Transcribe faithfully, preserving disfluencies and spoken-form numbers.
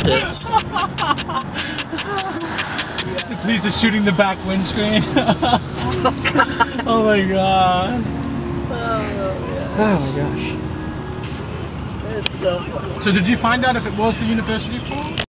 this. The police are shooting the back windscreen. Oh my god. Oh my gosh. It's so So did you find out if it was the university pool?